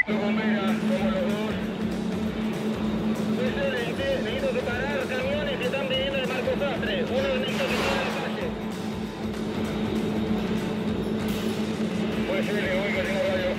Los bomberos, como los dos. Excelente, necesito separar camiones que están viniendo de Marco Sastre. Uno necesita que salga a la calle. Pues sí, le voy que tengo radio.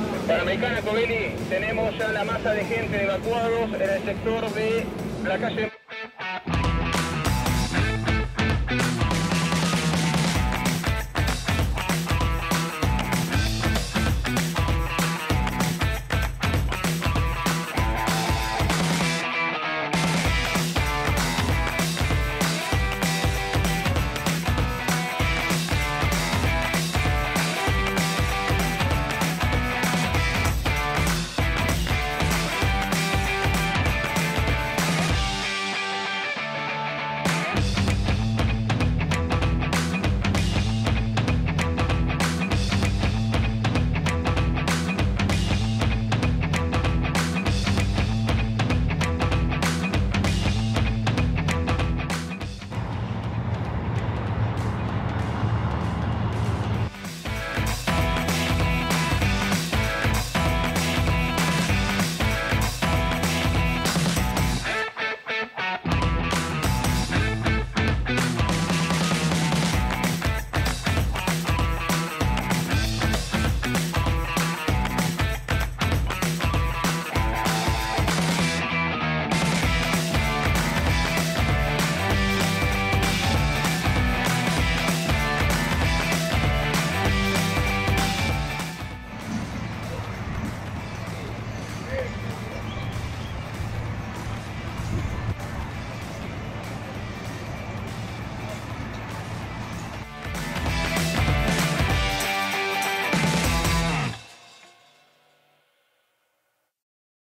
Panamericana Covelli, tenemos ya la masa de gente evacuados en el sector de la calle